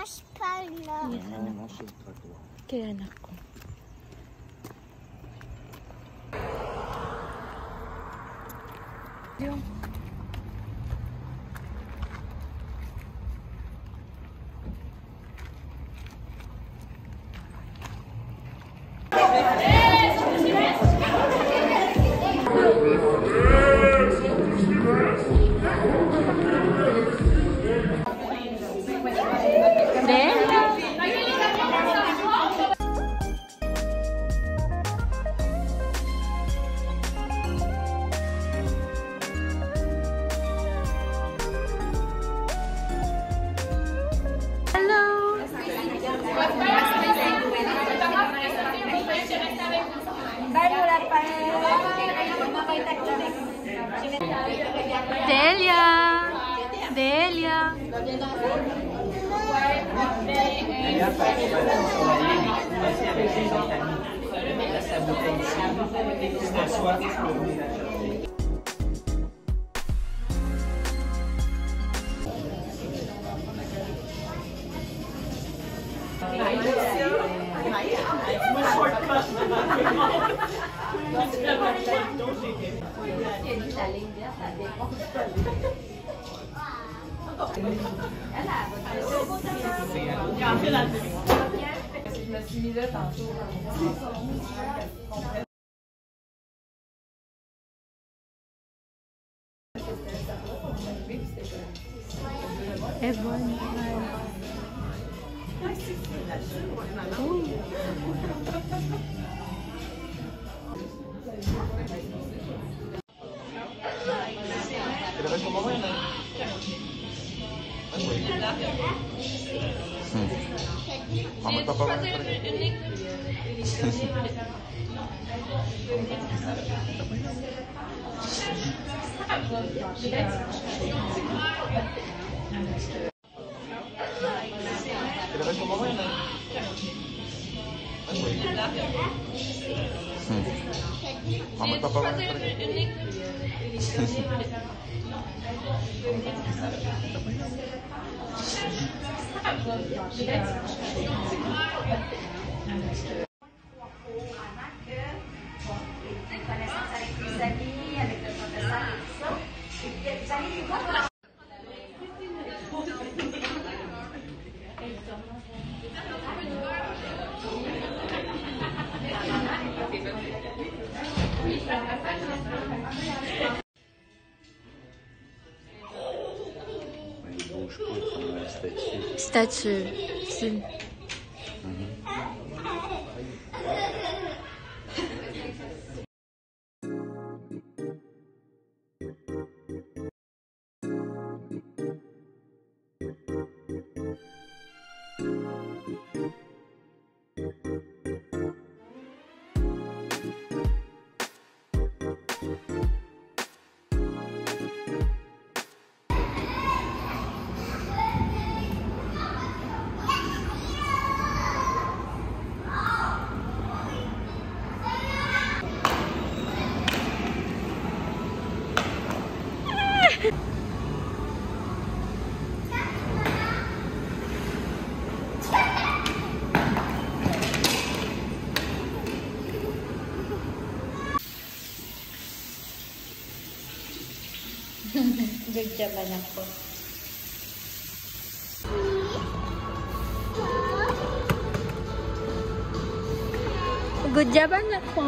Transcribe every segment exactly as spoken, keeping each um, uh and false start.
Wash pala. Yan, anak. Kaya anak ko. Yung Delia! Delia! Je me suis mis là tantôt. est bonne. Oh. Mama papa ba? Mama papa ba? Statue. C'est... Good job, anak ko. Good job, anak ko.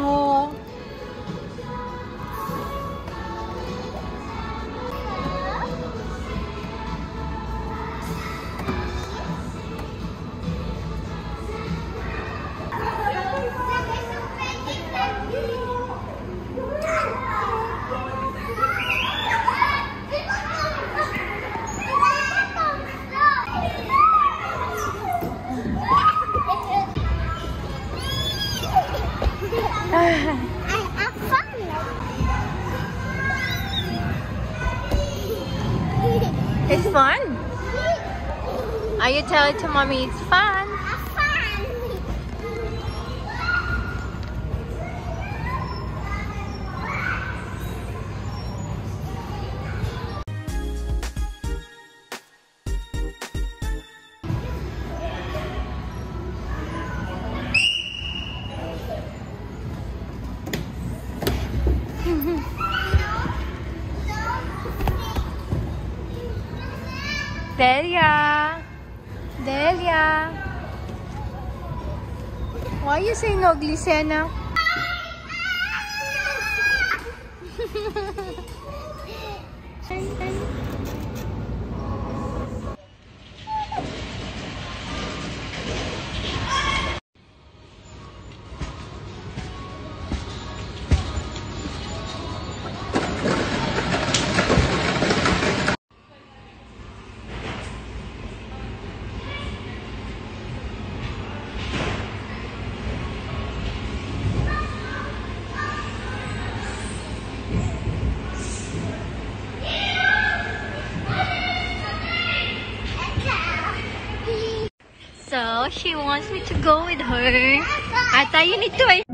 It's fun. Are you telling to mommy it's fun? Delia. Delia. Why you say no, Glycena? So she wants me to go with her. I thought you need to wait.